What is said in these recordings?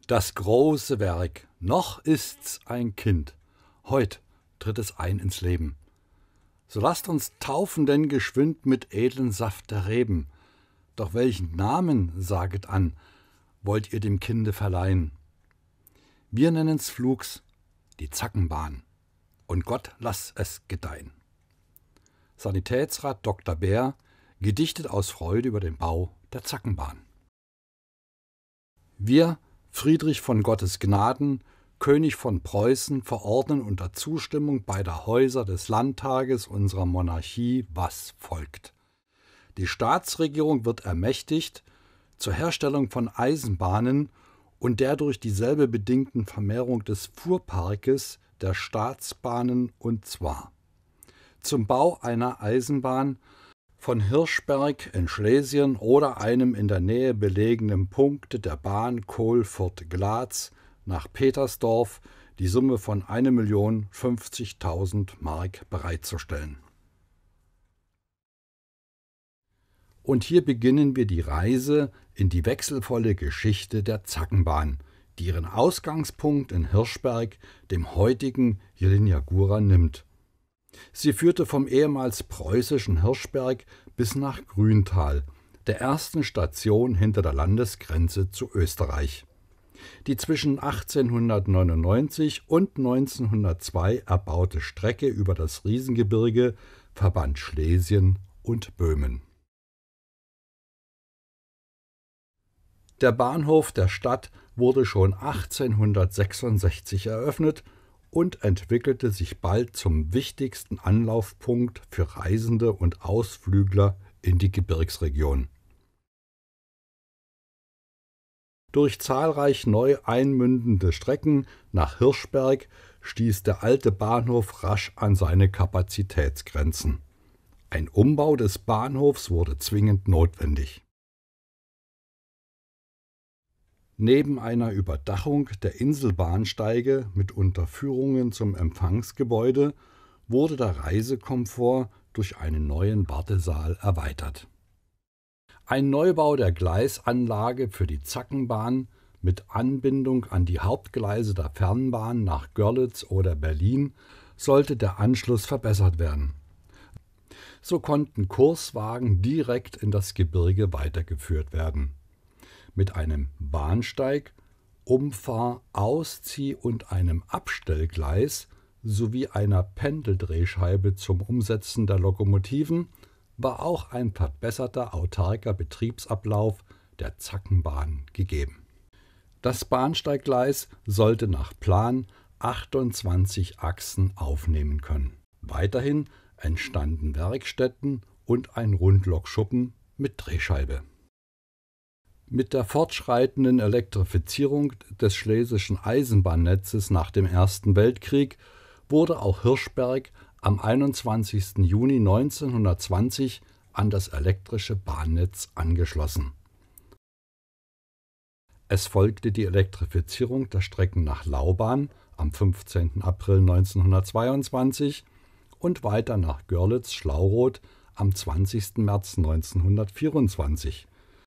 Das große Werk, noch ist's ein Kind, heut tritt es ein ins Leben. So lasst uns taufen denn geschwind mit edlen Saft der Reben. Doch welchen Namen, saget an, wollt ihr dem Kinde verleihen? Wir nennen's flugs die Zackenbahn, und Gott lass es gedeihen. Sanitätsrat Dr. Bär, gedichtet aus Freude über den Bau der Zackenbahn. Wir, Friedrich von Gottes Gnaden, König von Preußen, verordnen unter Zustimmung beider Häuser des Landtages unserer Monarchie, was folgt. Die Staatsregierung wird ermächtigt zur Herstellung von Eisenbahnen und der durch dieselbe bedingten Vermehrung des Fuhrparkes der Staatsbahnen, und zwar zum Bau einer Eisenbahn von Hirschberg in Schlesien oder einem in der Nähe belegenen Punkt der Bahn Kohlfurt-Glatz nach Petersdorf die Summe von 1.050.000 Mark bereitzustellen. Und hier beginnen wir die Reise in die wechselvolle Geschichte der Zackenbahn, die ihren Ausgangspunkt in Hirschberg, dem heutigen Jelenia-Góra, nimmt. Sie führte vom ehemals preußischen Hirschberg bis nach Grüntal, der ersten Station hinter der Landesgrenze zu Österreich. Die zwischen 1899 und 1902 erbaute Strecke über das Riesengebirge verband Schlesien und Böhmen. Der Bahnhof der Stadt wurde schon 1866 eröffnet und entwickelte sich bald zum wichtigsten Anlaufpunkt für Reisende und Ausflügler in die Gebirgsregion. Durch zahlreich neu einmündende Strecken nach Hirschberg stieß der alte Bahnhof rasch an seine Kapazitätsgrenzen. Ein Umbau des Bahnhofs wurde zwingend notwendig. Neben einer Überdachung der Inselbahnsteige mit Unterführungen zum Empfangsgebäude wurde der Reisekomfort durch einen neuen Wartesaal erweitert. Ein Neubau der Gleisanlage für die Zackenbahn mit Anbindung an die Hauptgleise der Fernbahn nach Görlitz oder Berlin sollte der Anschluss verbessert werden. So konnten Kurswagen direkt in das Gebirge weitergeführt werden. Mit einem Bahnsteig, Umfahr-, Auszieh- und einem Abstellgleis sowie einer Pendeldrehscheibe zum Umsetzen der Lokomotiven war auch ein verbesserter autarker Betriebsablauf der Zackenbahn gegeben. Das Bahnsteiggleis sollte nach Plan 28 Achsen aufnehmen können. Weiterhin entstanden Werkstätten und ein Rundlokschuppen mit Drehscheibe. Mit der fortschreitenden Elektrifizierung des schlesischen Eisenbahnnetzes nach dem Ersten Weltkrieg wurde auch Hirschberg am 21. Juni 1920 an das elektrische Bahnnetz angeschlossen. Es folgte die Elektrifizierung der Strecken nach Lauban am 15. April 1922 und weiter nach Görlitz-Schlauroth am 20. März 1924.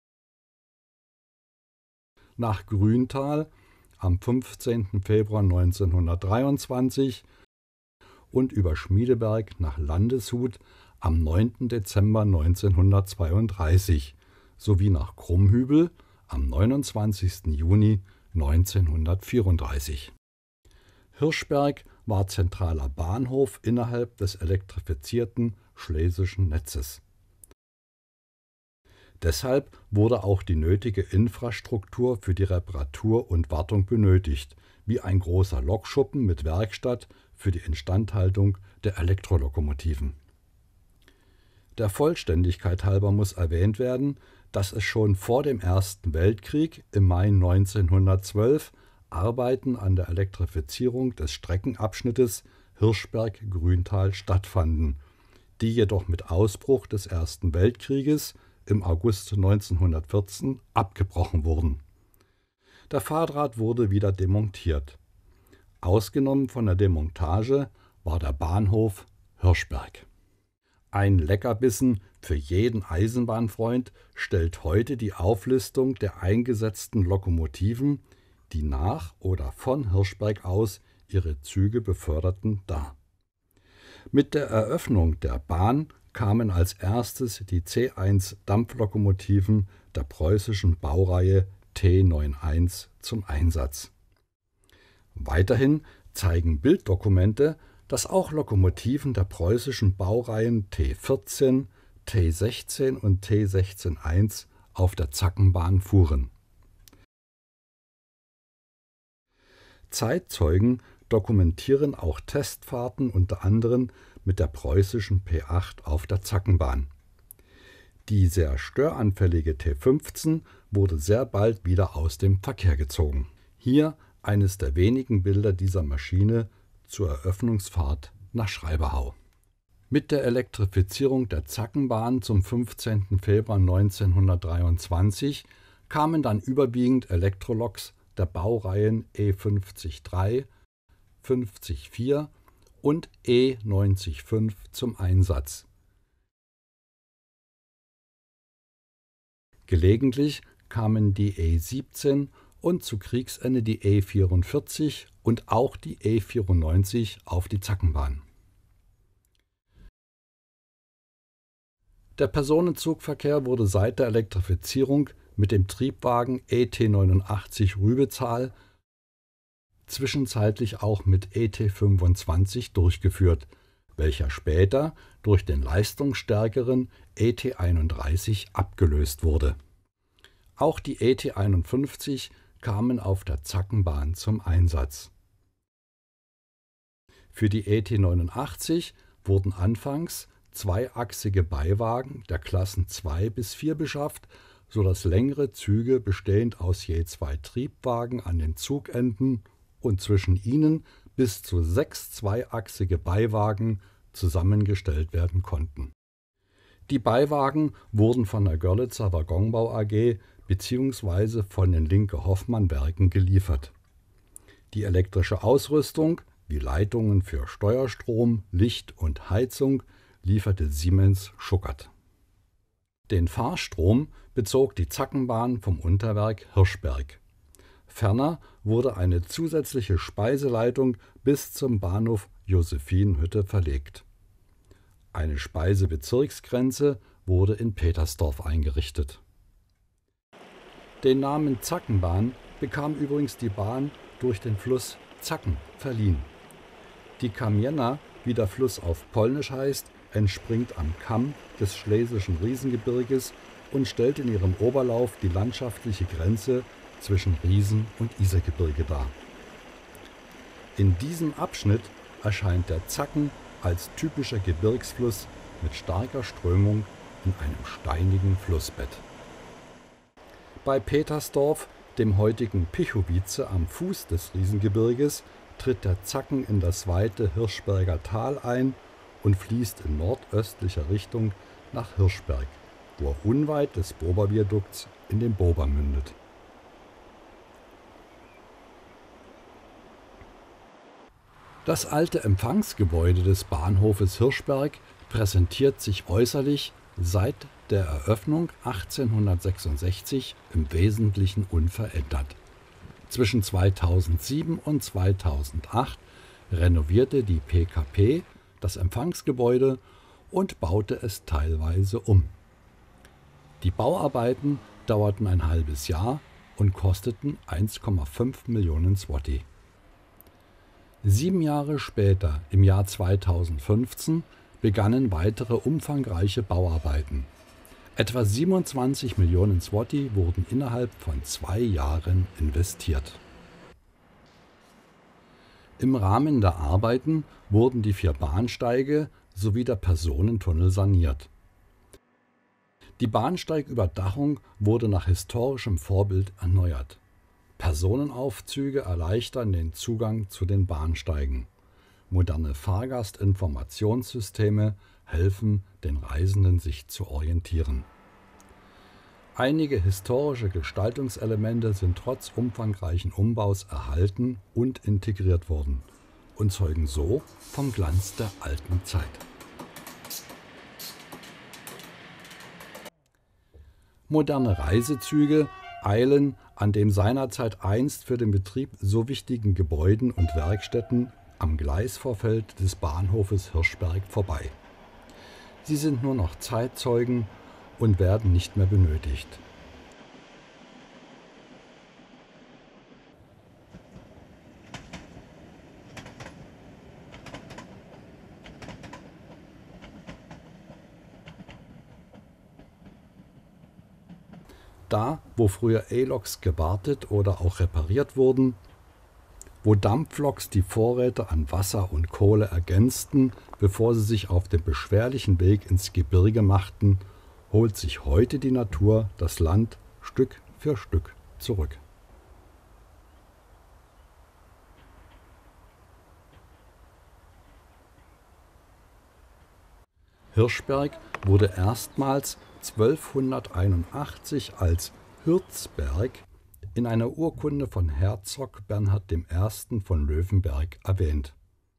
Nach Grüntal am 15. Februar 1923 und über Schmiedeberg nach Landeshut am 9. Dezember 1932 sowie nach Krummhübel am 29. Juni 1934. Hirschberg war zentraler Bahnhof innerhalb des elektrifizierten schlesischen Netzes. Deshalb wurde auch die nötige Infrastruktur für die Reparatur und Wartung benötigt, wie ein großer Lokschuppen mit Werkstatt für die Instandhaltung der Elektrolokomotiven. Der Vollständigkeit halber muss erwähnt werden, dass es schon vor dem Ersten Weltkrieg im Mai 1912 Arbeiten an der Elektrifizierung des Streckenabschnittes Hirschberg-Grüntal stattfanden, die jedoch mit Ausbruch des Ersten Weltkrieges im August 1914 abgebrochen wurden. Der Fahrdraht wurde wieder demontiert. Ausgenommen von der Demontage war der Bahnhof Hirschberg. Ein Leckerbissen für jeden Eisenbahnfreund stellt heute die Auflistung der eingesetzten Lokomotiven, die nach oder von Hirschberg aus ihre Züge beförderten, dar. Mit der Eröffnung der Bahn kamen als erstes die C1 Dampflokomotiven der preußischen Baureihe T91 zum Einsatz. Weiterhin zeigen Bilddokumente, dass auch Lokomotiven der preußischen Baureihen T14, T16 und T16-1 auf der Zackenbahn fuhren. Zeitzeugen dokumentieren auch Testfahrten unter anderem mit der preußischen P8 auf der Zackenbahn. Die sehr störanfällige T15 wurde sehr bald wieder aus dem Verkehr gezogen. Hier eines der wenigen Bilder dieser Maschine zur Eröffnungsfahrt nach Schreiberhau. Mit der Elektrifizierung der Zackenbahn zum 15. Februar 1923 kamen dann überwiegend Elektroloks der Baureihen E50-3, 50-4 und E90-5 zum Einsatz. Gelegentlich kamen die E17 und zu Kriegsende die E44 und auch die E94 auf die Zackenbahn. Der Personenzugverkehr wurde seit der Elektrifizierung mit dem Triebwagen ET89 Rübezahl, zwischenzeitlich auch mit ET25 durchgeführt, welcher später durch den leistungsstärkeren ET31 abgelöst wurde. Auch die ET51 kamen auf der Zackenbahn zum Einsatz. Für die ET89 wurden anfangs zweiachsige Beiwagen der Klassen 2 bis 4 beschafft, sodass längere Züge bestehend aus je 2 Triebwagen an den Zugenden und zwischen ihnen bis zu 6 zweiachsige Beiwagen zusammengestellt werden konnten. Die Beiwagen wurden von der Görlitzer Waggonbau AG bzw. von den Linke-Hofmann-Werken geliefert. Die elektrische Ausrüstung, wie Leitungen für Steuerstrom, Licht und Heizung, lieferte Siemens Schuckert. Den Fahrstrom bezog die Zackenbahn vom Unterwerk Hirschberg. Ferner wurde eine zusätzliche Speiseleitung bis zum Bahnhof Josephinhütte verlegt. Eine Speisebezirksgrenze wurde in Petersdorf eingerichtet. Den Namen Zackenbahn bekam übrigens die Bahn durch den Fluss Zacken verliehen. Die Kamienna, wie der Fluss auf Polnisch heißt, entspringt am Kamm des Schlesischen Riesengebirges und stellt in ihrem Oberlauf die landschaftliche Grenze zwischen Riesen- und Isergebirge dar. In diesem Abschnitt erscheint der Zacken als typischer Gebirgsfluss mit starker Strömung in einem steinigen Flussbett. Bei Petersdorf, dem heutigen Pichowice am Fuß des Riesengebirges, tritt der Zacken in das weite Hirschberger Tal ein und fließt in nordöstlicher Richtung nach Hirschberg, wo er unweit des Bober-Viadukts in den Bober mündet. Das alte Empfangsgebäude des Bahnhofes Hirschberg präsentiert sich äußerlich seit der Eröffnung 1866 im Wesentlichen unverändert. Zwischen 2007 und 2008 renovierte die PKP das Empfangsgebäude und baute es teilweise um. Die Bauarbeiten dauerten ein halbes Jahr und kosteten 1,5 Millionen Zloty. 7 Jahre später, im Jahr 2015, begannen weitere umfangreiche Bauarbeiten. Etwa 27 Millionen Zloty wurden innerhalb von 2 Jahren investiert. Im Rahmen der Arbeiten wurden die 4 Bahnsteige sowie der Personentunnel saniert. Die Bahnsteigüberdachung wurde nach historischem Vorbild erneuert. Personenaufzüge erleichtern den Zugang zu den Bahnsteigen. Moderne Fahrgastinformationssysteme helfen den Reisenden, sich zu orientieren. Einige historische Gestaltungselemente sind trotz umfangreichen Umbaus erhalten und integriert worden und zeugen so vom Glanz der alten Zeit. Moderne Reisezüge eilen an dem seinerzeit einst für den Betrieb so wichtigen Gebäuden und Werkstätten am Gleisvorfeld des Bahnhofes Hirschberg vorbei. Sie sind nur noch Zeitzeugen und werden nicht mehr benötigt. Da, wo früher E-Loks gewartet oder auch repariert wurden, wo Dampfloks die Vorräte an Wasser und Kohle ergänzten, bevor sie sich auf den beschwerlichen Weg ins Gebirge machten, holt sich heute die Natur das Land Stück für Stück zurück. Hirschberg wurde erstmals 1281 als Hürzberg in einer Urkunde von Herzog Bernhard I. von Löwenberg erwähnt.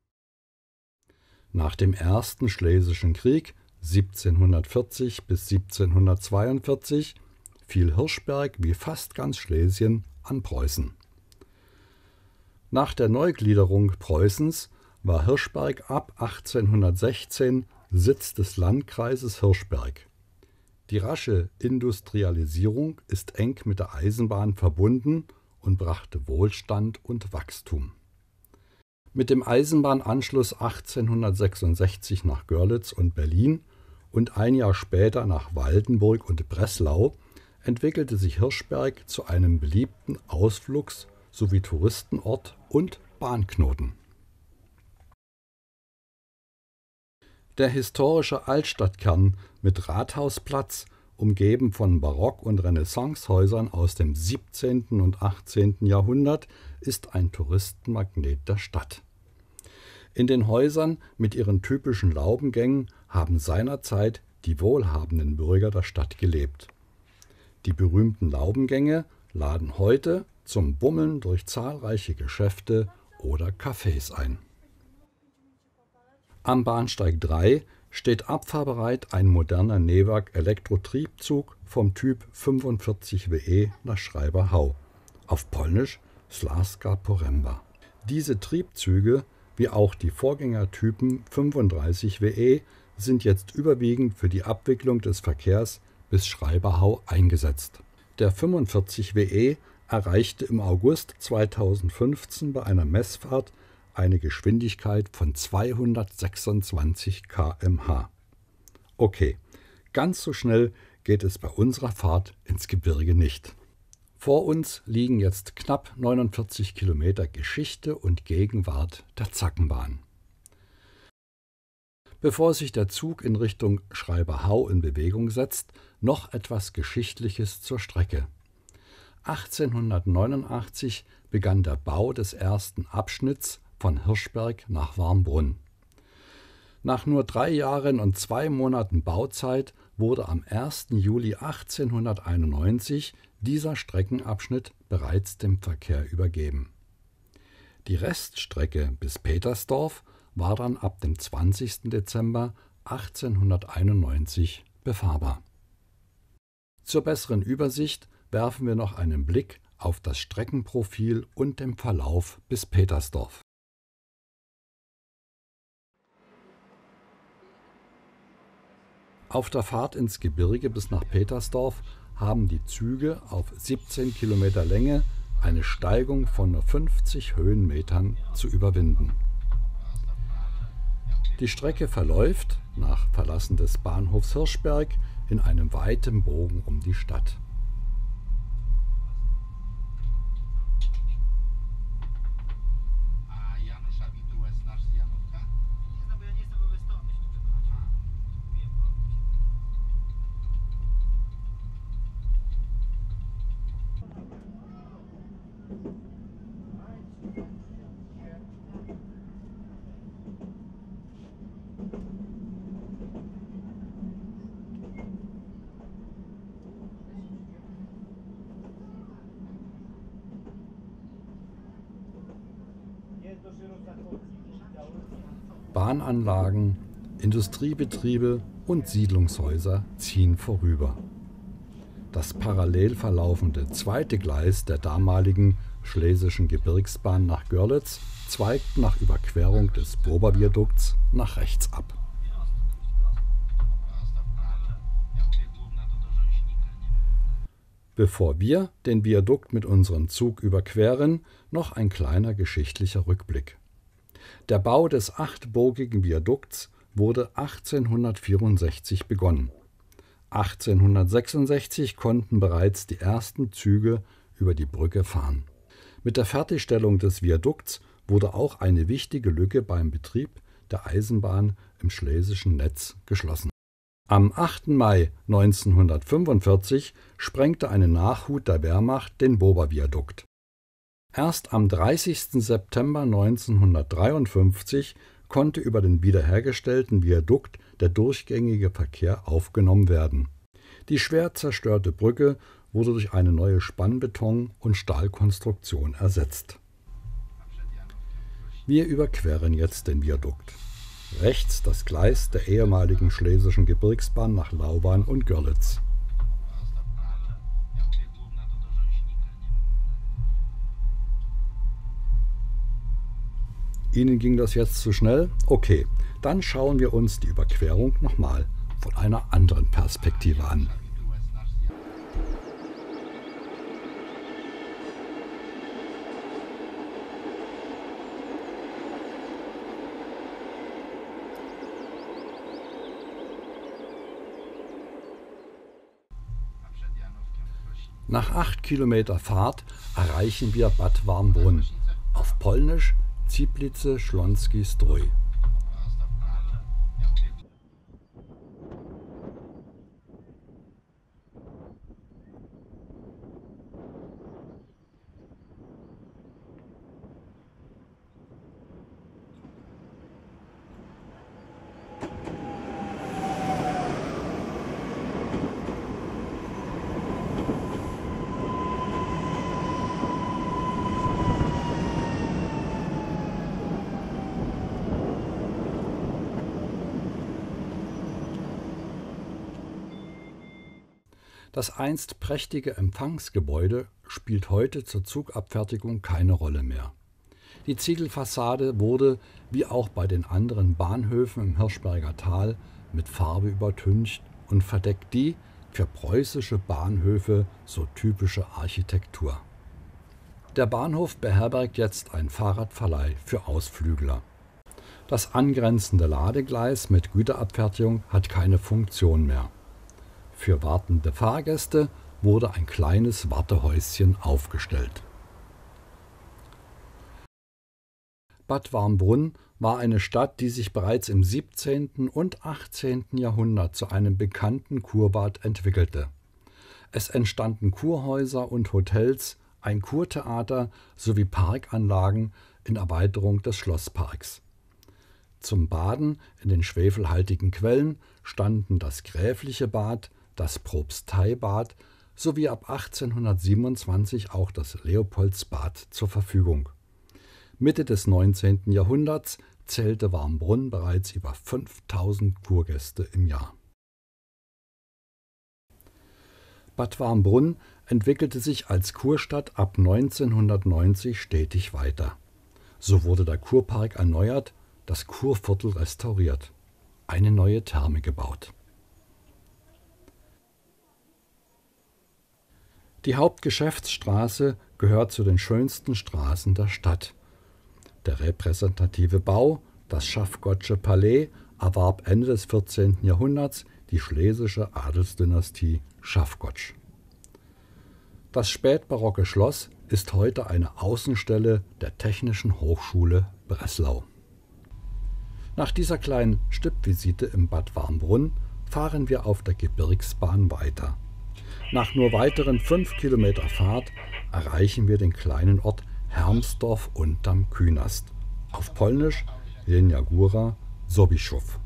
Nach dem Ersten Schlesischen Krieg 1740 bis 1742 fiel Hirschberg wie fast ganz Schlesien an Preußen. Nach der Neugliederung Preußens war Hirschberg ab 1816 Sitz des Landkreises Hirschberg. Die rasche Industrialisierung ist eng mit der Eisenbahn verbunden und brachte Wohlstand und Wachstum. Mit dem Eisenbahnanschluss 1866 nach Görlitz und Berlin und ein Jahr später nach Waldenburg und Breslau entwickelte sich Hirschberg zu einem beliebten Ausflugs- sowie Touristenort und Bahnknoten. Der historische Altstadtkern mit Rathausplatz, umgeben von Barock- und Renaissancehäusern aus dem 17. und 18. Jahrhundert, ist ein Touristenmagnet der Stadt. In den Häusern mit ihren typischen Laubengängen haben seinerzeit die wohlhabenden Bürger der Stadt gelebt. Die berühmten Laubengänge laden heute zum Bummeln durch zahlreiche Geschäfte oder Cafés ein. Am Bahnsteig 3 steht abfahrbereit ein moderner Newag-Elektrotriebzug vom Typ 45WE nach Schreiberhau, auf Polnisch Śląska Poręba. Diese Triebzüge, wie auch die Vorgängertypen 35WE, sind jetzt überwiegend für die Abwicklung des Verkehrs bis Schreiberhau eingesetzt. Der 45WE erreichte im August 2015 bei einer Messfahrt eine Geschwindigkeit von 226 km/h. Okay, ganz so schnell geht es bei unserer Fahrt ins Gebirge nicht. Vor uns liegen jetzt knapp 49 Kilometer Geschichte und Gegenwart der Zackenbahn. Bevor sich der Zug in Richtung Schreiberhau in Bewegung setzt, noch etwas Geschichtliches zur Strecke. 1889 begann der Bau des ersten Abschnitts von Hirschberg nach Warmbrunn. Nach nur 3 Jahren und 2 Monaten Bauzeit wurde am 1. Juli 1891 dieser Streckenabschnitt bereits dem Verkehr übergeben. Die Reststrecke bis Petersdorf war dann ab dem 20. Dezember 1891 befahrbar. Zur besseren Übersicht werfen wir noch einen Blick auf das Streckenprofil und den Verlauf bis Petersdorf. Auf der Fahrt ins Gebirge bis nach Petersdorf haben die Züge auf 17 Kilometer Länge eine Steigung von nur 50 Höhenmetern zu überwinden. Die Strecke verläuft, nach Verlassen des Bahnhofs Hirschberg, in einem weiten Bogen um die Stadt. Bahnanlagen, Industriebetriebe und Siedlungshäuser ziehen vorüber. Das parallel verlaufende zweite Gleis der damaligen Schlesischen Gebirgsbahn nach Görlitz zweigt nach Überquerung des Bober-Viadukts nach rechts ab. Bevor wir den Viadukt mit unserem Zug überqueren, noch ein kleiner geschichtlicher Rückblick. Der Bau des achtbogigen Viadukts wurde 1864 begonnen. 1866 konnten bereits die ersten Züge über die Brücke fahren. Mit der Fertigstellung des Viadukts wurde auch eine wichtige Lücke beim Betrieb der Eisenbahn im schlesischen Netz geschlossen. Am 8. Mai 1945 sprengte eine Nachhut der Wehrmacht den Bober-Viadukt. Erst am 30. September 1953 konnte über den wiederhergestellten Viadukt der durchgängige Verkehr aufgenommen werden. Die schwer zerstörte Brücke wurde durch eine neue Spannbeton- und Stahlkonstruktion ersetzt. Wir überqueren jetzt den Viadukt. Rechts das Gleis der ehemaligen Schlesischen Gebirgsbahn nach Lauban und Görlitz. Ihnen ging das jetzt zu schnell? Okay, dann schauen wir uns die Überquerung nochmal von einer anderen Perspektive an. Nach 8 Kilometer Fahrt erreichen wir Bad Warmbrunn, auf Polnisch Ciplice Śląski Strój. Das einst prächtige Empfangsgebäude spielt heute zur Zugabfertigung keine Rolle mehr. Die Ziegelfassade wurde, wie auch bei den anderen Bahnhöfen im Hirschberger Tal, mit Farbe übertüncht und verdeckt die für preußische Bahnhöfe so typische Architektur. Der Bahnhof beherbergt jetzt einen Fahrradverleih für Ausflügler. Das angrenzende Ladegleis mit Güterabfertigung hat keine Funktion mehr. Für wartende Fahrgäste wurde ein kleines Wartehäuschen aufgestellt. Bad Warmbrunn war eine Stadt, die sich bereits im 17. und 18. Jahrhundert zu einem bekannten Kurbad entwickelte. Es entstanden Kurhäuser und Hotels, ein Kurtheater sowie Parkanlagen in Erweiterung des Schlossparks. Zum Baden in den schwefelhaltigen Quellen standen das Gräfliche Bad, das Propsteibad sowie ab 1827 auch das Leopoldsbad zur Verfügung. Mitte des 19. Jahrhunderts zählte Warmbrunn bereits über 5000 Kurgäste im Jahr. Bad Warmbrunn entwickelte sich als Kurstadt ab 1990 stetig weiter. So wurde der Kurpark erneuert, das Kurviertel restauriert, eine neue Therme gebaut. Die Hauptgeschäftsstraße gehört zu den schönsten Straßen der Stadt. Der repräsentative Bau, das Schaffgottsche Palais, erwarb Ende des 14. Jahrhunderts die schlesische Adelsdynastie Schaffgotsch. Das spätbarocke Schloss ist heute eine Außenstelle der Technischen Hochschule Breslau. Nach dieser kleinen Stippvisite im Bad Warmbrunn fahren wir auf der Gebirgsbahn weiter. Nach nur weiteren 5 Kilometer Fahrt erreichen wir den kleinen Ort Hermsdorf unterm Künast, auf Polnisch Jelenia Góra Sobieszów.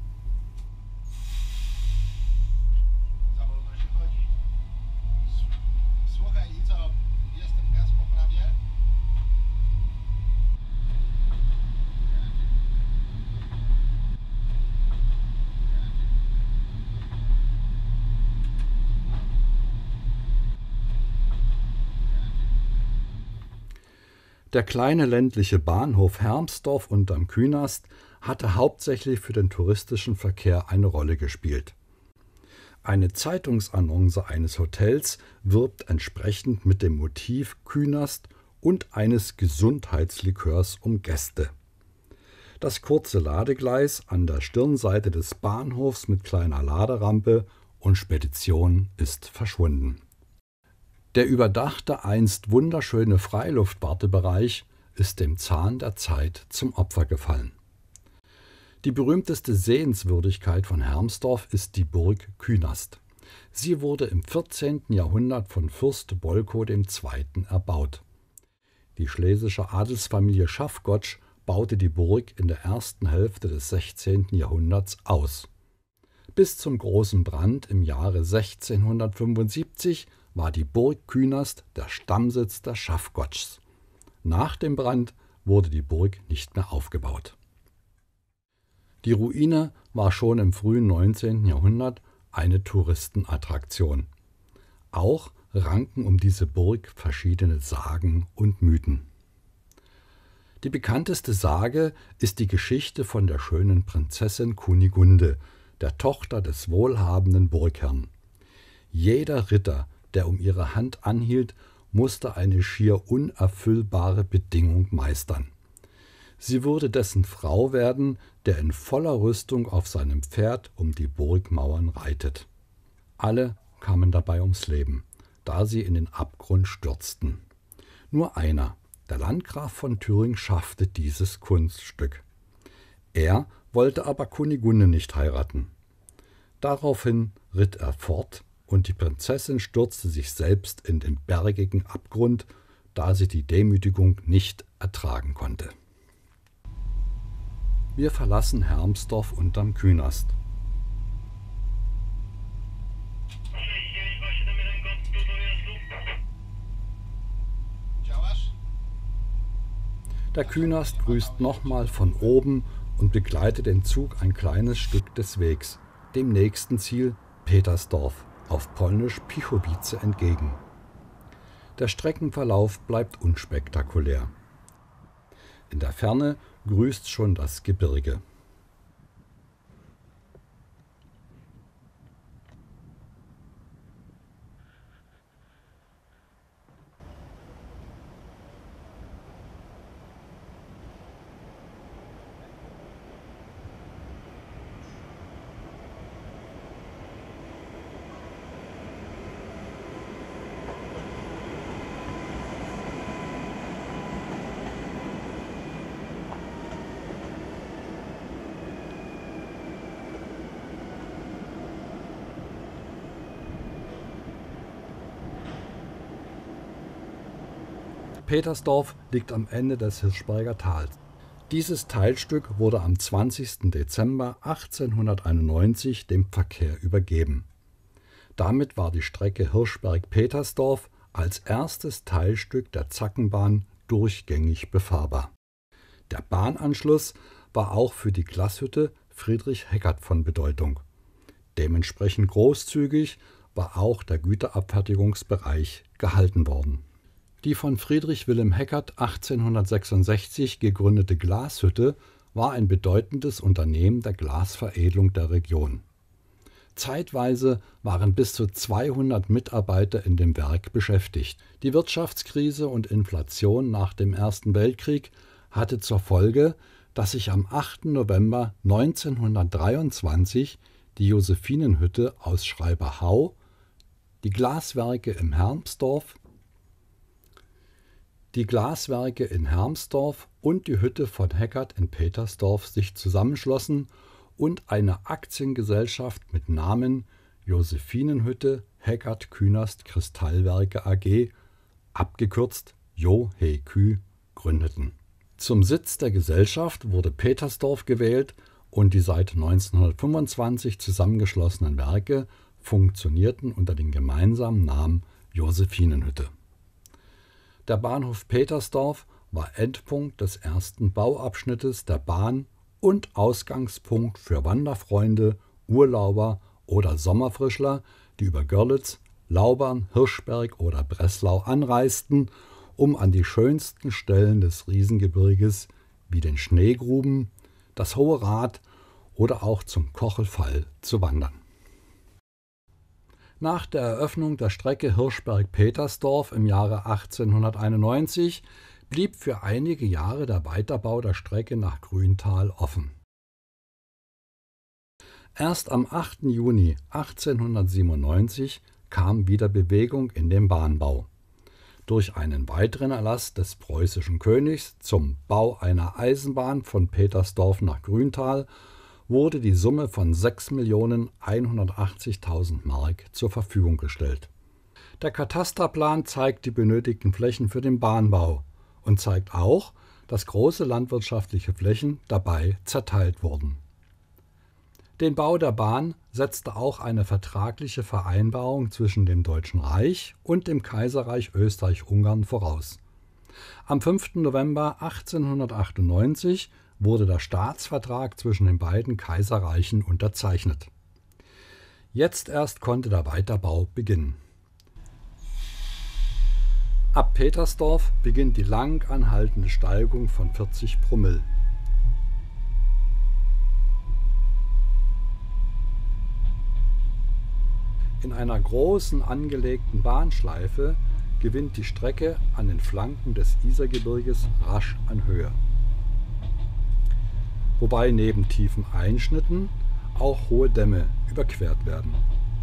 Der kleine ländliche Bahnhof Hermsdorf unterm Künast hatte hauptsächlich für den touristischen Verkehr eine Rolle gespielt. Eine Zeitungsannonce eines Hotels wirbt entsprechend mit dem Motiv Künast und eines Gesundheitslikörs um Gäste. Das kurze Ladegleis an der Stirnseite des Bahnhofs mit kleiner Laderampe und Spedition ist verschwunden. Der überdachte, einst wunderschöne Freiluftwartebereich ist dem Zahn der Zeit zum Opfer gefallen. Die berühmteste Sehenswürdigkeit von Hermsdorf ist die Burg Künast. Sie wurde im 14. Jahrhundert von Fürst Bolko II. Erbaut. Die schlesische Adelsfamilie Schaffgotsch baute die Burg in der ersten Hälfte des 16. Jahrhunderts aus. Bis zum großen Brand im Jahre 1675 war die Burg Künast der Stammsitz der Schaffgotschs. Nach dem Brand wurde die Burg nicht mehr aufgebaut. Die Ruine war schon im frühen 19. Jahrhundert eine Touristenattraktion. Auch ranken um diese Burg verschiedene Sagen und Mythen. Die bekannteste Sage ist die Geschichte von der schönen Prinzessin Kunigunde, der Tochter des wohlhabenden Burgherrn. Jeder Ritter, der um ihre Hand anhielt, musste eine schier unerfüllbare Bedingung meistern. Sie würde dessen Frau werden, der in voller Rüstung auf seinem Pferd um die Burgmauern reitet. Alle kamen dabei ums Leben, da sie in den Abgrund stürzten. Nur einer, der Landgraf von Thüringen, schaffte dieses Kunststück. Er wollte aber Kunigunde nicht heiraten. Daraufhin ritt er fort und die Prinzessin stürzte sich selbst in den bergigen Abgrund, da sie die Demütigung nicht ertragen konnte. Wir verlassen Hermsdorf unterm Künast. Der Künast grüßt nochmal von oben und begleitet den Zug ein kleines Stück des Wegs, dem nächsten Ziel Petersdorf, auf Polnisch Pichowice, entgegen. Der Streckenverlauf bleibt unspektakulär. In der Ferne grüßt schon das Gebirge. Petersdorf liegt am Ende des Hirschberger Tals. Dieses Teilstück wurde am 20. Dezember 1891 dem Verkehr übergeben. Damit war die Strecke Hirschberg-Petersdorf als erstes Teilstück der Zackenbahn durchgängig befahrbar. Der Bahnanschluss war auch für die Glashütte Friedrich Heckert von Bedeutung. Dementsprechend großzügig war auch der Güterabfertigungsbereich gehalten worden. Die von Friedrich Wilhelm Heckert 1866 gegründete Glashütte war ein bedeutendes Unternehmen der Glasveredelung der Region. Zeitweise waren bis zu 200 Mitarbeiter in dem Werk beschäftigt. Die Wirtschaftskrise und Inflation nach dem Ersten Weltkrieg hatte zur Folge, dass sich am 8. November 1923 die Josephinenhütte aus Schreiberhau, die Glaswerke in Hermsdorf und die Hütte von Heckert in Petersdorf sich zusammenschlossen und eine Aktiengesellschaft mit Namen Josephinenhütte Heckert Künast Kristallwerke AG, abgekürzt JOHEKÜ, gründeten. Zum Sitz der Gesellschaft wurde Petersdorf gewählt und die seit 1925 zusammengeschlossenen Werke funktionierten unter dem gemeinsamen Namen Josephinenhütte. Der Bahnhof Petersdorf war Endpunkt des ersten Bauabschnittes der Bahn und Ausgangspunkt für Wanderfreunde, Urlauber oder Sommerfrischler, die über Görlitz, Laubern, Hirschberg oder Breslau anreisten, um an die schönsten Stellen des Riesengebirges wie den Schneegruben, das Hohe Rad oder auch zum Kochelfall zu wandern. Nach der Eröffnung der Strecke Hirschberg-Petersdorf im Jahre 1891 blieb für einige Jahre der Weiterbau der Strecke nach Grüntal offen. Erst am 8. Juni 1897 kam wieder Bewegung in den Bahnbau. Durch einen weiteren Erlass des preußischen Königs zum Bau einer Eisenbahn von Petersdorf nach Grüntal wurde die Summe von 6.180.000 Mark zur Verfügung gestellt. Der Katasterplan zeigt die benötigten Flächen für den Bahnbau und zeigt auch, dass große landwirtschaftliche Flächen dabei zerteilt wurden. Den Bau der Bahn setzte auch eine vertragliche Vereinbarung zwischen dem Deutschen Reich und dem Kaiserreich Österreich-Ungarn voraus. Am 5. November 1898 wurde der Staatsvertrag zwischen den beiden Kaiserreichen unterzeichnet. Jetzt erst konnte der Weiterbau beginnen. Ab Petersdorf beginnt die lang anhaltende Steigung von 40 Promille. In einer großen angelegten Bahnschleife gewinnt die Strecke an den Flanken des Isergebirges rasch an Höhe. Wobei neben tiefen Einschnitten auch hohe Dämme überquert werden.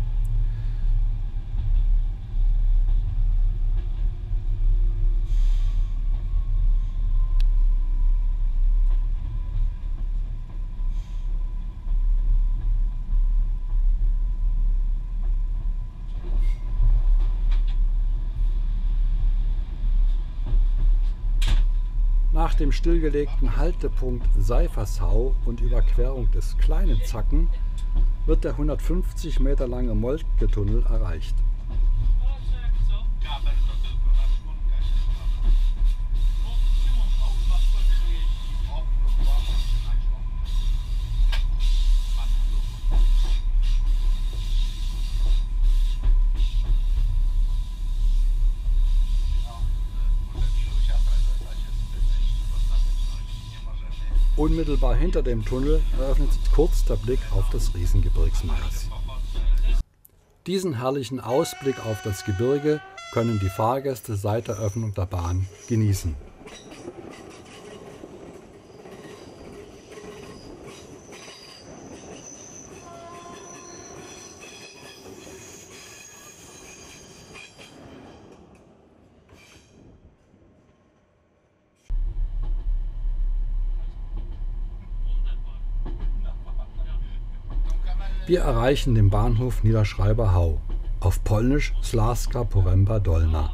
Nach dem stillgelegten Haltepunkt Seifersau und Überquerung des Kleinen Zacken wird der 150 Meter lange Moltke-Tunnel erreicht. Unmittelbar hinter dem Tunnel eröffnet sich kurz der Blick auf das Riesengebirgsmaß. Diesen herrlichen Ausblick auf das Gebirge können die Fahrgäste seit der Öffnung der Bahn genießen. Wir erreichen den Bahnhof Niederschreiber-Hau, auf Polnisch Śląska Poręba Dolna.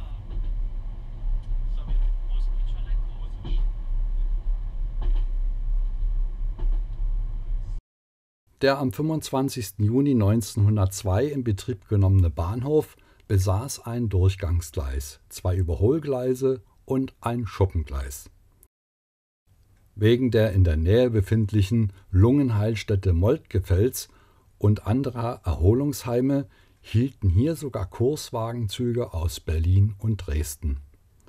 Der am 25. Juni 1902 in Betrieb genommene Bahnhof besaß ein Durchgangsgleis, 2 Überholgleise und ein Schuppengleis. Wegen der in der Nähe befindlichen Lungenheilstätte Moltkefels und anderer Erholungsheime hielten hier sogar Kurswagenzüge aus Berlin und Dresden.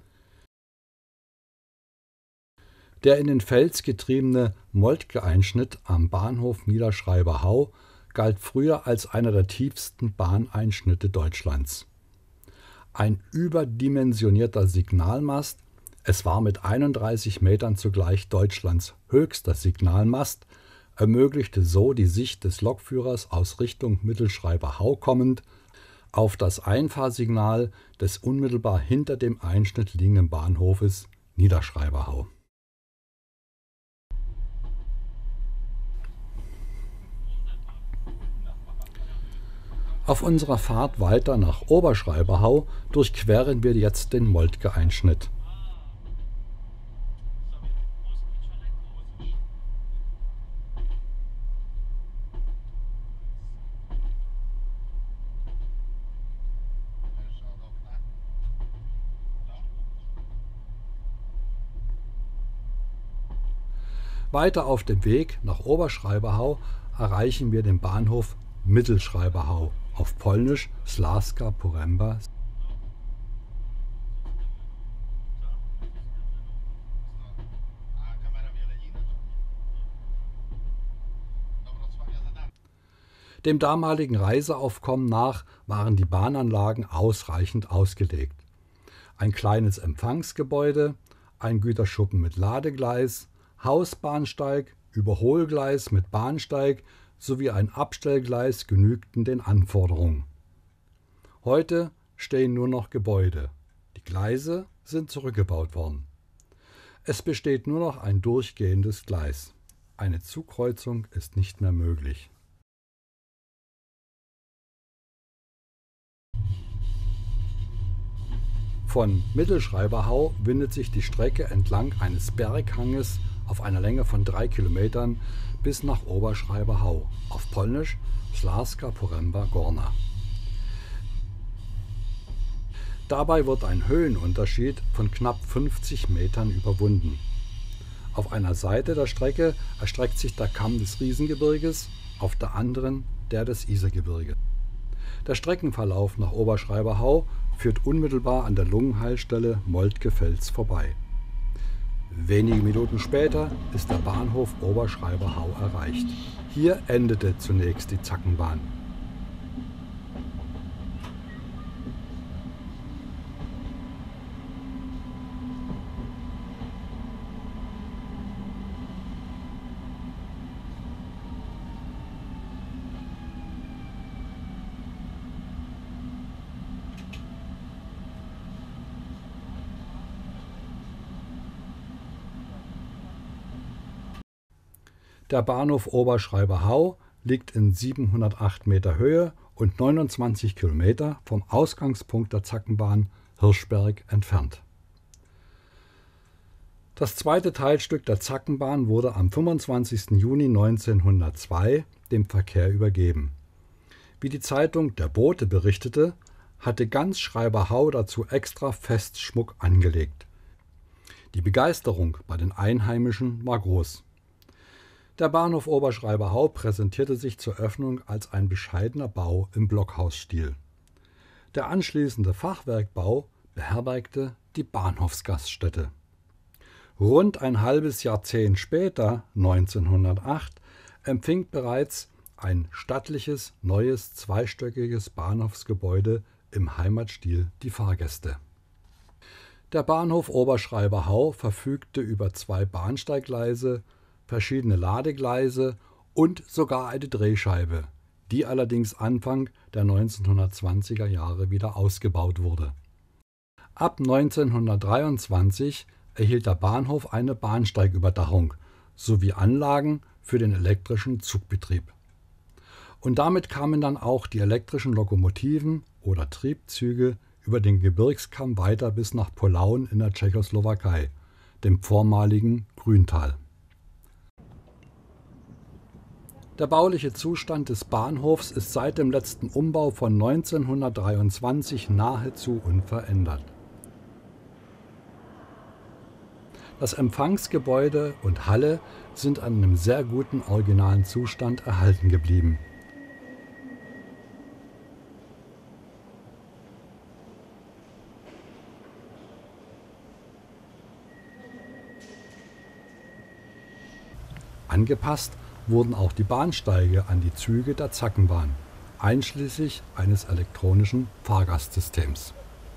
Der in den Fels getriebene Moltke-Einschnitt am Bahnhof Niederschreiber-Hau galt früher als einer der tiefsten Bahneinschnitte Deutschlands. Ein überdimensionierter Signalmast, es war mit 31 Metern zugleich Deutschlands höchster Signalmast, ermöglichte so die Sicht des Lokführers aus Richtung Mittelschreiber-Hau kommend auf das Einfahrsignal des unmittelbar hinter dem Einschnitt liegenden Bahnhofes Niederschreiber-Hau. Auf unserer Fahrt weiter nach Oberschreiber-Hau durchqueren wir jetzt den Moltke-Einschnitt. Weiter auf dem Weg nach Oberschreiber-Hau erreichen wir den Bahnhof Mittelschreiber-Hau, auf Polnisch Śląska Poręba. Dem damaligen Reiseaufkommen nach waren die Bahnanlagen ausreichend ausgelegt. Ein kleines Empfangsgebäude, ein Güterschuppen mit Ladegleis, Hausbahnsteig, Überholgleis mit Bahnsteig sowie ein Abstellgleis genügten den Anforderungen. Heute stehen nur noch Gebäude. Die Gleise sind zurückgebaut worden. Es besteht nur noch ein durchgehendes Gleis. Eine Zugkreuzung ist nicht mehr möglich. Von Mittelschreiberhau windet sich die Strecke entlang eines Berghanges auf einer Länge von 3 Kilometern bis nach Oberschreiberhau, auf Polnisch Śląska Poręba Górna. Dabei wird ein Höhenunterschied von knapp 50 Metern überwunden. Auf einer Seite der Strecke erstreckt sich der Kamm des Riesengebirges, auf der anderen der des Isergebirges. Der Streckenverlauf nach Oberschreiberhau führt unmittelbar an der Lungenheilstelle Moltke-Fels vorbei. Wenige Minuten später ist der Bahnhof Oberschreiberhau erreicht. Hier endete zunächst die Zackenbahn. Der Bahnhof Oberschreiberhau liegt in 708 Meter Höhe und 29 Kilometer vom Ausgangspunkt der Zackenbahn Hirschberg entfernt. Das zweite Teilstück der Zackenbahn wurde am 25. Juni 1902 dem Verkehr übergeben. Wie die Zeitung Der Bote berichtete, hatte ganz Schreiberhau dazu extra Festschmuck angelegt. Die Begeisterung bei den Einheimischen war groß. Der Bahnhof Oberschreiberhau präsentierte sich zur Öffnung als ein bescheidener Bau im Blockhausstil. Der anschließende Fachwerkbau beherbergte die Bahnhofsgaststätte. Rund ein halbes Jahrzehnt später, 1908, empfing bereits ein stattliches, neues, zweistöckiges Bahnhofsgebäude im Heimatstil die Fahrgäste. Der Bahnhof Oberschreiberhau verfügte über 2 Bahnsteiggleise, verschiedene Ladegleise und sogar eine Drehscheibe, die allerdings Anfang der 1920er Jahre wieder ausgebaut wurde. Ab 1923 erhielt der Bahnhof eine Bahnsteigüberdachung sowie Anlagen für den elektrischen Zugbetrieb. Und damit kamen dann auch die elektrischen Lokomotiven oder Triebzüge über den Gebirgskamm weiter bis nach Polaun in der Tschechoslowakei, dem vormaligen Grüntal. Der bauliche Zustand des Bahnhofs ist seit dem letzten Umbau von 1923 nahezu unverändert. Das Empfangsgebäude und Halle sind an einem sehr guten originalen Zustand erhalten geblieben. Angepasst wurden auch die Bahnsteige an die Züge der Zackenbahn, einschließlich eines elektronischen Fahrgastsystems.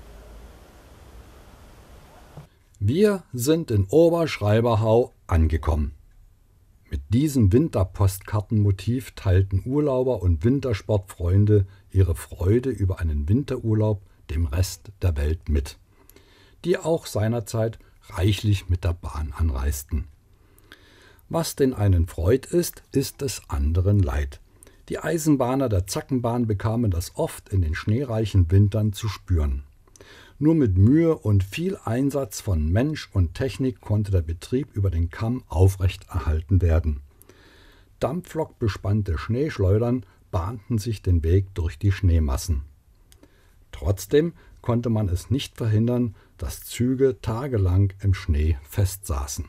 Wir sind in Oberschreiberhau angekommen. Mit diesem Winterpostkartenmotiv teilten Urlauber und Wintersportfreunde ihre Freude über einen Winterurlaub dem Rest der Welt mit, die auch seinerzeit reichlich mit der Bahn anreisten. Was den einen freut ist, ist des anderen leid. Die Eisenbahner der Zackenbahn bekamen das oft in den schneereichen Wintern zu spüren. Nur mit Mühe und viel Einsatz von Mensch und Technik konnte der Betrieb über den Kamm aufrechterhalten werden. Dampflokbespannte Schneeschleudern bahnten sich den Weg durch die Schneemassen. Trotzdem konnte man es nicht verhindern, dass Züge tagelang im Schnee festsaßen.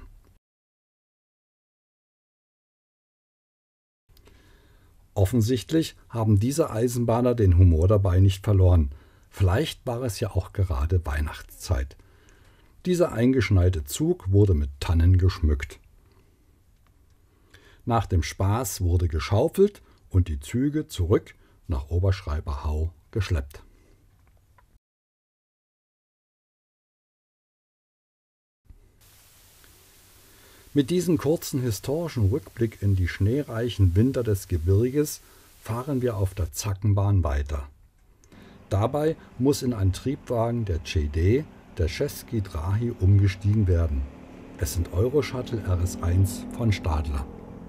Offensichtlich haben diese Eisenbahner den Humor dabei nicht verloren. Vielleicht war es ja auch gerade Weihnachtszeit. Dieser eingeschneite Zug wurde mit Tannen geschmückt. Nach dem Spaß wurde geschaufelt und die Züge zurück nach Oberschreiberhau geschleppt. Mit diesem kurzen historischen Rückblick in die schneereichen Winter des Gebirges fahren wir auf der Zackenbahn weiter. Dabei muss in einen Triebwagen der CD, der Český dráhy, umgestiegen werden. Es sind Euroshuttle RS1 von Stadler.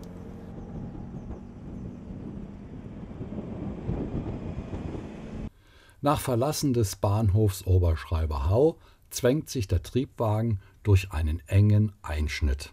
Nach Verlassen des Bahnhofs Oberschreiberhau zwängt sich der Triebwagen durch einen engen Einschnitt.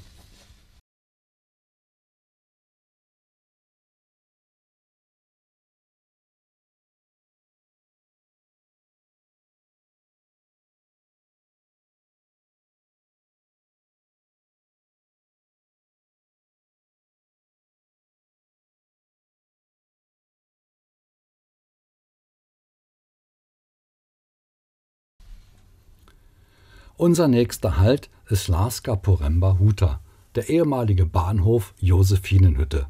Unser nächster Halt ist Láska Poręba Huta, der ehemalige Bahnhof Josephinenhütte.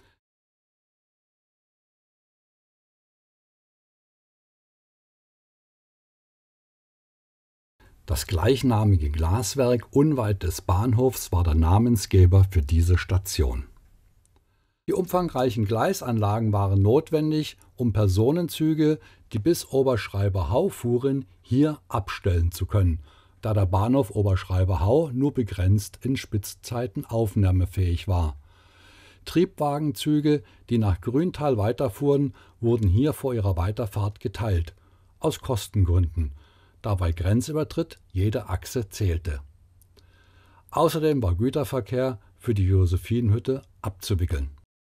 Das gleichnamige Glaswerk unweit des Bahnhofs war der Namensgeber für diese Station. Die umfangreichen Gleisanlagen waren notwendig, um Personenzüge, die bis Oberschreiberhau fuhren, hier abstellen zu können, da der Bahnhof Oberschreiberhau nur begrenzt in Spitzzeiten aufnahmefähig war. Triebwagenzüge, die nach Grüntal weiterfuhren, wurden hier vor ihrer Weiterfahrt geteilt, aus Kostengründen, da bei Grenzübertritt jede Achse zählte. Außerdem war Güterverkehr für die Josephinenhütte abzuwickeln.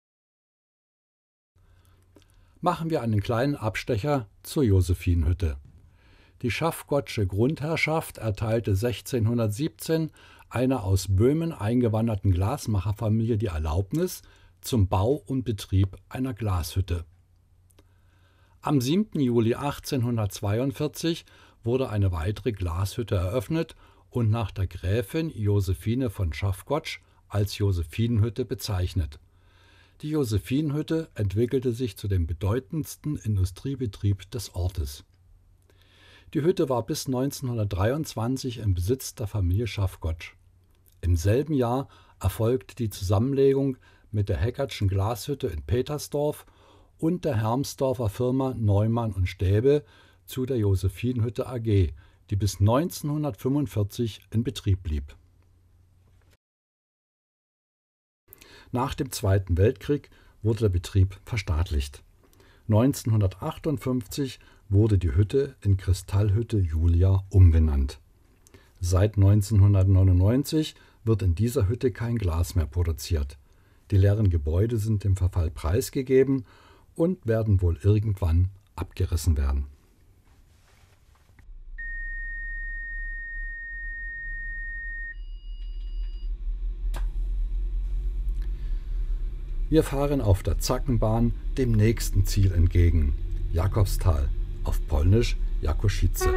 Machen wir einen kleinen Abstecher zur Josephinenhütte. Die Schaffgottsche Grundherrschaft erteilte 1617 einer aus Böhmen eingewanderten Glasmacherfamilie die Erlaubnis zum Bau und Betrieb einer Glashütte. Am 7. Juli 1842 wurde eine weitere Glashütte eröffnet und nach der Gräfin Josephine von Schaffgotsch als Josephinenhütte bezeichnet. Die Josephinenhütte entwickelte sich zu dem bedeutendsten Industriebetrieb des Ortes. Die Hütte war bis 1923 im Besitz der Familie Schaffgotsch. Im selben Jahr erfolgte die Zusammenlegung mit der Heckertschen Glashütte in Petersdorf und der Hermsdorfer Firma Neumann und Stäbe zu der Josephinenhütte AG, die bis 1945 in Betrieb blieb. Nach dem Zweiten Weltkrieg wurde der Betrieb verstaatlicht. 1958 wurde die Hütte in Kristallhütte Julia umbenannt. Seit 1999 wird in dieser Hütte kein Glas mehr produziert. Die leeren Gebäude sind dem Verfall preisgegeben und werden wohl irgendwann abgerissen werden. Wir fahren auf der Zackenbahn dem nächsten Ziel entgegen, Jakobsthal, auf Polnisch Jakoszice.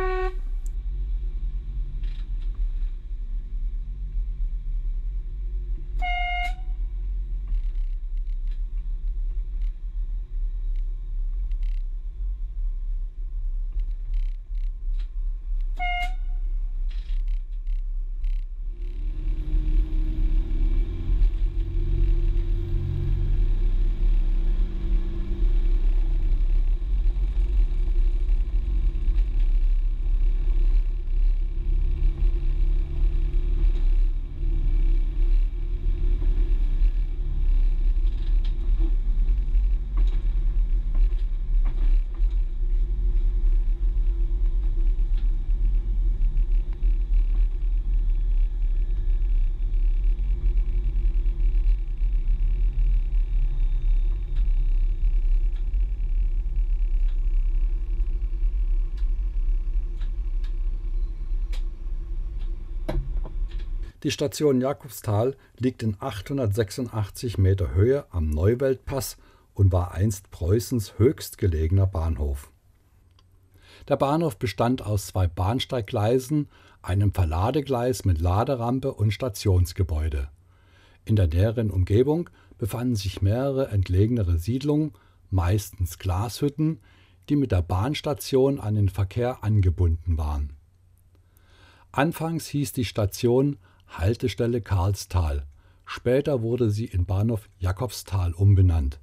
Die Station Jakobsthal liegt in 886 Meter Höhe am Neuweltpass und war einst Preußens höchstgelegener Bahnhof. Der Bahnhof bestand aus 2 Bahnsteiggleisen, einem Verladegleis mit Laderampe und Stationsgebäude. In der näheren Umgebung befanden sich mehrere entlegenere Siedlungen, meistens Glashütten, die mit der Bahnstation an den Verkehr angebunden waren. Anfangs hieß die Station Haltestelle Karlstal, später wurde sie in Bahnhof Jakobsthal umbenannt.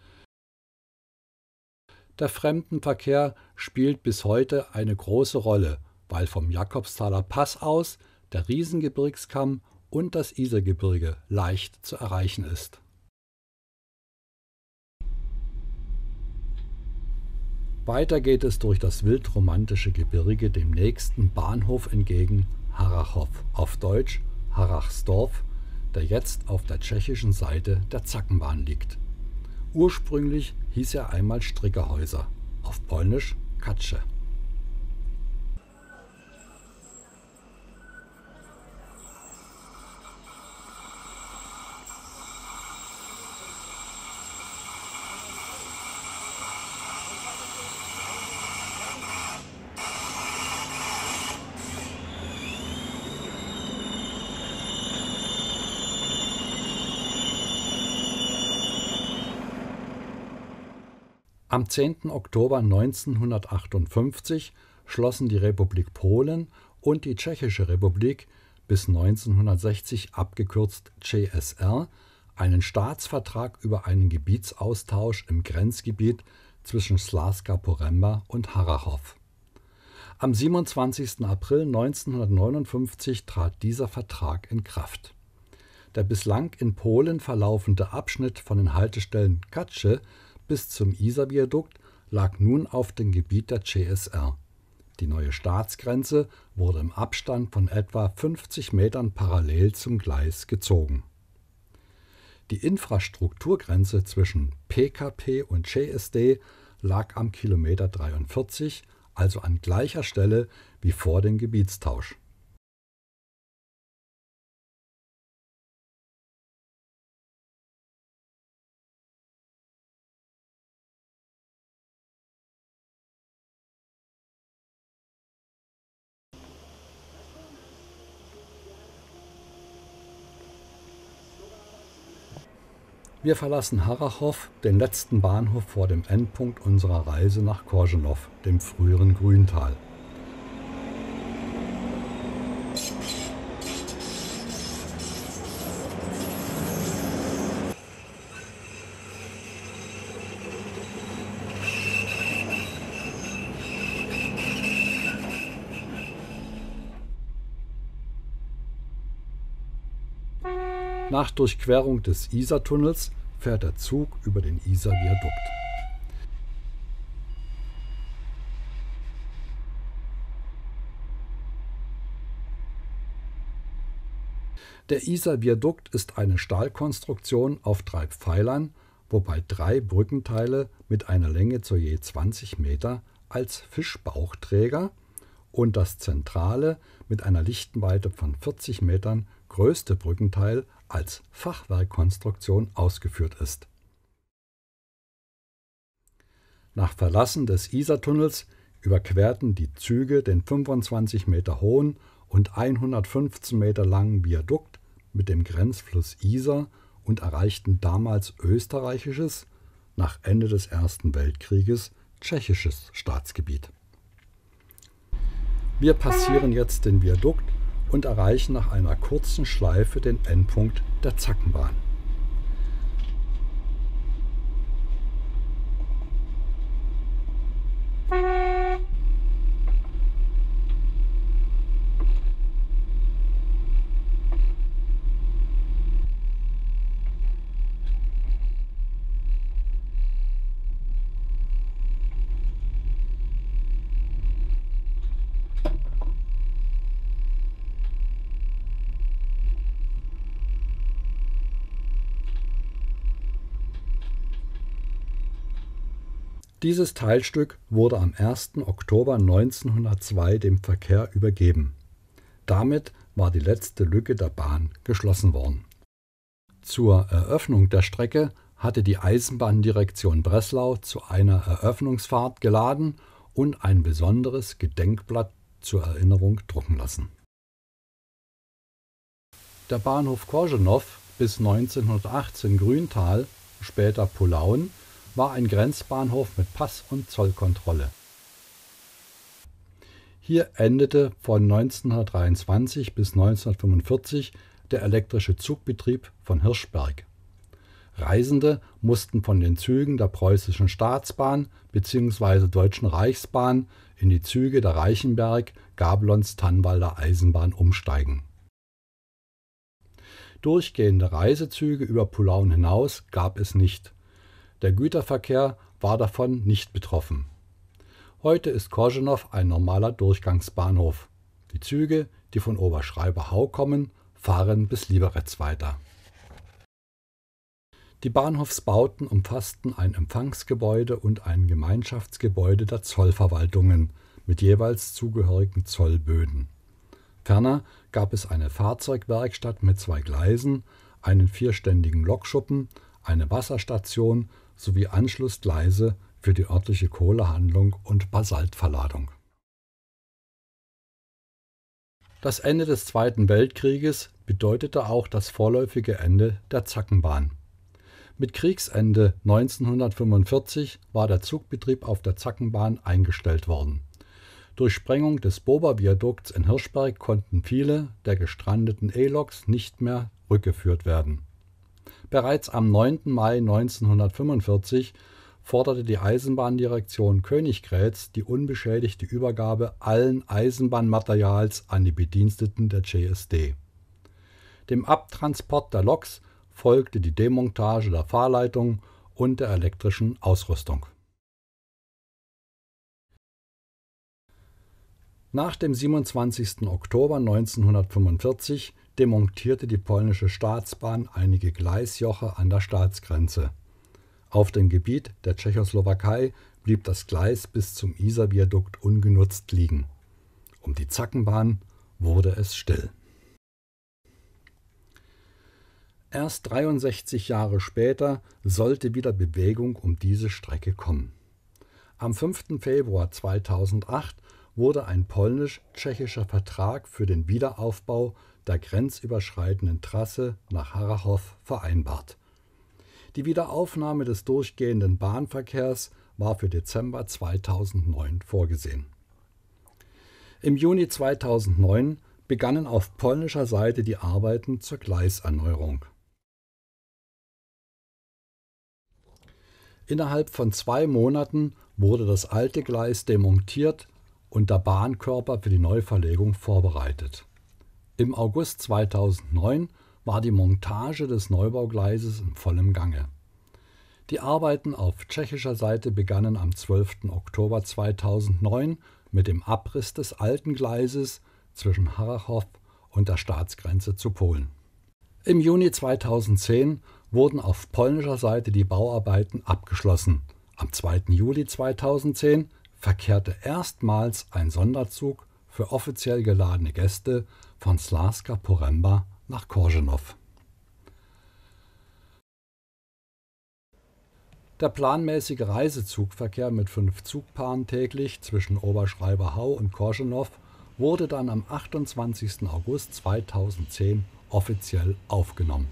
Der Fremdenverkehr spielt bis heute eine große Rolle, weil vom Jakobsthaler Pass aus der Riesengebirgskamm und das Isergebirge leicht zu erreichen ist. Weiter geht es durch das wildromantische Gebirge dem nächsten Bahnhof entgegen, Harrachov, auf Deutsch Harrachsdorf, der jetzt auf der tschechischen Seite der Zackenbahn liegt. Ursprünglich hieß er einmal Strickerhäuser, auf Polnisch Katsche. Am 10. Oktober 1958 schlossen die Republik Polen und die Tschechische Republik, bis 1960 abgekürzt CSR, einen Staatsvertrag über einen Gebietsaustausch im Grenzgebiet zwischen Śląska Poręba und Harrachov. Am 27. April 1959 trat dieser Vertrag in Kraft. Der bislang in Polen verlaufende Abschnitt von den Haltestellen Katsche bis zum Isarviadukt lag nun auf dem Gebiet der CSR. Die neue Staatsgrenze wurde im Abstand von etwa 50 Metern parallel zum Gleis gezogen. Die Infrastrukturgrenze zwischen PKP und CSD lag am Kilometer 43, also an gleicher Stelle wie vor dem Gebietstausch. Wir verlassen Harrachov, den letzten Bahnhof vor dem Endpunkt unserer Reise nach Korschenow, dem früheren Grüntal. Nach Durchquerung des Isartunnels fährt der Zug über den Isarviadukt. Der Isarviadukt ist eine Stahlkonstruktion auf 3 Pfeilern, wobei 3 Brückenteile mit einer Länge zu je 20 Meter als Fischbauchträger und das zentrale mit einer Lichtenweite von 40 Metern größte Brückenteil als Fachwerkkonstruktion ausgeführt ist. Nach Verlassen des Isartunnels überquerten die Züge den 25 Meter hohen und 115 Meter langen Viadukt mit dem Grenzfluss Isar und erreichten damals österreichisches, nach Ende des Ersten Weltkrieges tschechisches Staatsgebiet. Wir passieren jetzt den Viadukt und erreichen nach einer kurzen Schleife den Endpunkt der Zackenbahn. Dieses Teilstück wurde am 1. Oktober 1902 dem Verkehr übergeben. Damit war die letzte Lücke der Bahn geschlossen worden. Zur Eröffnung der Strecke hatte die Eisenbahndirektion Breslau zu einer Eröffnungsfahrt geladen und ein besonderes Gedenkblatt zur Erinnerung drucken lassen. Der Bahnhof Korschenow bis 1918 Grüntal, später Pulauen, war ein Grenzbahnhof mit Pass- und Zollkontrolle. Hier endete von 1923 bis 1945 der elektrische Zugbetrieb von Hirschberg. Reisende mussten von den Zügen der Preußischen Staatsbahn bzw. Deutschen Reichsbahn in die Züge der Reichenberg-Gablons-Tannwalder Eisenbahn umsteigen. Durchgehende Reisezüge über Pulauen hinaus gab es nicht. Der Güterverkehr war davon nicht betroffen. Heute ist Korzenow ein normaler Durchgangsbahnhof. Die Züge, die von Oberschreiberhau kommen, fahren bis Liberec weiter. Die Bahnhofsbauten umfassten ein Empfangsgebäude und ein Gemeinschaftsgebäude der Zollverwaltungen mit jeweils zugehörigen Zollböden. Ferner gab es eine Fahrzeugwerkstatt mit 2 Gleisen, einen 4-ständigen Lokschuppen, eine Wasserstation sowie Anschlussgleise für die örtliche Kohlehandlung und Basaltverladung. Das Ende des Zweiten Weltkrieges bedeutete auch das vorläufige Ende der Zackenbahn. Mit Kriegsende 1945 war der Zugbetrieb auf der Zackenbahn eingestellt worden. Durch Sprengung des Bober-Viadukts in Hirschberg konnten viele der gestrandeten E-Loks nicht mehr rückgeführt werden. Bereits am 9. Mai 1945 forderte die Eisenbahndirektion Königgrätz die unbeschädigte Übergabe allen Eisenbahnmaterials an die Bediensteten der CSD. Dem Abtransport der Loks folgte die Demontage der Fahrleitung und der elektrischen Ausrüstung. Nach dem 27. Oktober 1945 demontierte die polnische Staatsbahn einige Gleisjoche an der Staatsgrenze. Auf dem Gebiet der Tschechoslowakei blieb das Gleis bis zum Isarviadukt ungenutzt liegen. Um die Zackenbahn wurde es still. Erst 63 Jahre später sollte wieder Bewegung um diese Strecke kommen. Am 5. Februar 2008 wurde ein polnisch-tschechischer Vertrag für den Wiederaufbau der grenzüberschreitenden Trasse nach Harrachov vereinbart. Die Wiederaufnahme des durchgehenden Bahnverkehrs war für Dezember 2009 vorgesehen. Im Juni 2009 begannen auf polnischer Seite die Arbeiten zur Gleiserneuerung. Innerhalb von 2 Monaten wurde das alte Gleis demontiert und der Bahnkörper für die Neuverlegung vorbereitet. Im August 2009 war die Montage des Neubaugleises in vollem Gange. Die Arbeiten auf tschechischer Seite begannen am 12. Oktober 2009 mit dem Abriss des alten Gleises zwischen Harrachov und der Staatsgrenze zu Polen. Im Juni 2010 wurden auf polnischer Seite die Bauarbeiten abgeschlossen. Am 2. Juli 2010 verkehrte erstmals ein Sonderzug für offiziell geladene Gäste von Śląska Poręba nach Korzenow. Der planmäßige Reisezugverkehr mit 5 Zugpaaren täglich zwischen Oberschreiberhau und Korzenow wurde dann am 28. August 2010 offiziell aufgenommen.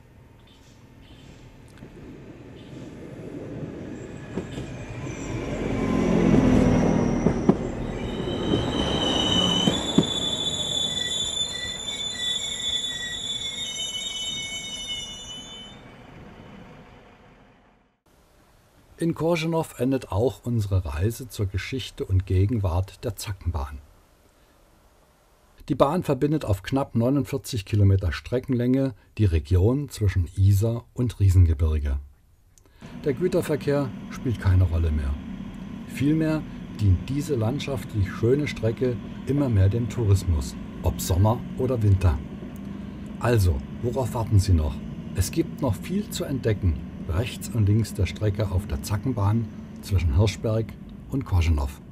In Korzenow endet auch unsere Reise zur Geschichte und Gegenwart der Zackenbahn. Die Bahn verbindet auf knapp 49 Kilometer Streckenlänge die Region zwischen Isar und Riesengebirge. Der Güterverkehr spielt keine Rolle mehr. Vielmehr dient diese landschaftlich schöne Strecke immer mehr dem Tourismus, ob Sommer oder Winter. Also, worauf warten Sie noch? Es gibt noch viel zu entdecken, rechts und links der Strecke auf der Zackenbahn zwischen Hirschberg und Korzenow.